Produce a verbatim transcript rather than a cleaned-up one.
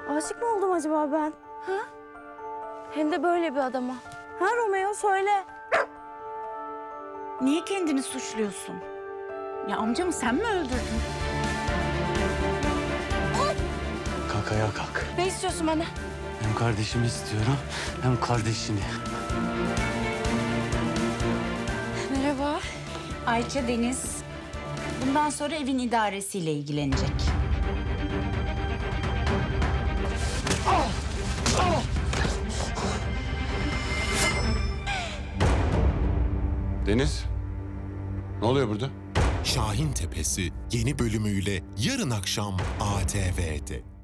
Aşık mı oldum acaba ben? Ha? Hem de böyle bir adama. Ha Romeo söyle. Niye kendini suçluyorsun? Ya amcamı sen mi öldürdün? Kalk ayağa kalk. Ne istiyorsun benden? Hem kardeşimi istiyorum hem kardeşini. Merhaba. Ayça Deniz bundan sonra evin idaresiyle ilgilenecek. Deniz, ne oluyor burada? Şahin Tepesi yeni bölümüyle yarın akşam A T V'de.